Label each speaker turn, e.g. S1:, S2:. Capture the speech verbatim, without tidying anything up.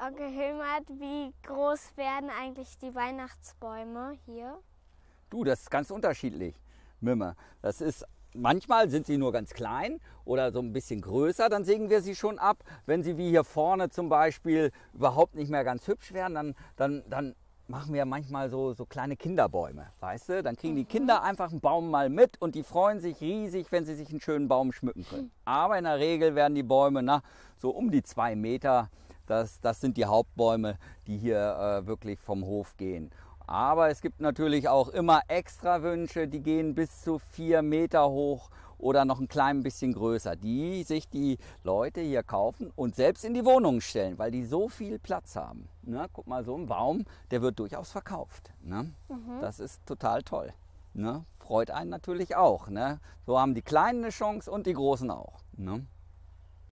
S1: Onkel Hilmert, wie groß werden eigentlich die Weihnachtsbäume hier?
S2: Du, das ist ganz unterschiedlich, Mimme. Das ist, manchmal sind sie nur ganz klein oder so ein bisschen größer, dann sägen wir sie schon ab. Wenn sie wie hier vorne zum Beispiel überhaupt nicht mehr ganz hübsch werden, dann, dann, dann machen wir manchmal so, so kleine Kinderbäume, weißt du? Dann kriegen die Kinder einfach einen Baum mal mit und die freuen sich riesig, wenn sie sich einen schönen Baum schmücken können. Aber in der Regel werden die Bäume na, so um die zwei Meter, das, das sind die Hauptbäume, die hier äh, wirklich vom Hof gehen. Aber es gibt natürlich auch immer extra Wünsche, die gehen bis zu vier Meter hoch oder noch ein klein bisschen größer, die sich die Leute hier kaufen und selbst in die Wohnungen stellen, weil die so viel Platz haben. Ne? Guck mal, so ein Baum, der wird durchaus verkauft. Ne? Mhm. Das ist total toll. Ne? Freut einen natürlich auch. Ne? So haben die Kleinen eine Chance und die Großen auch. Ne?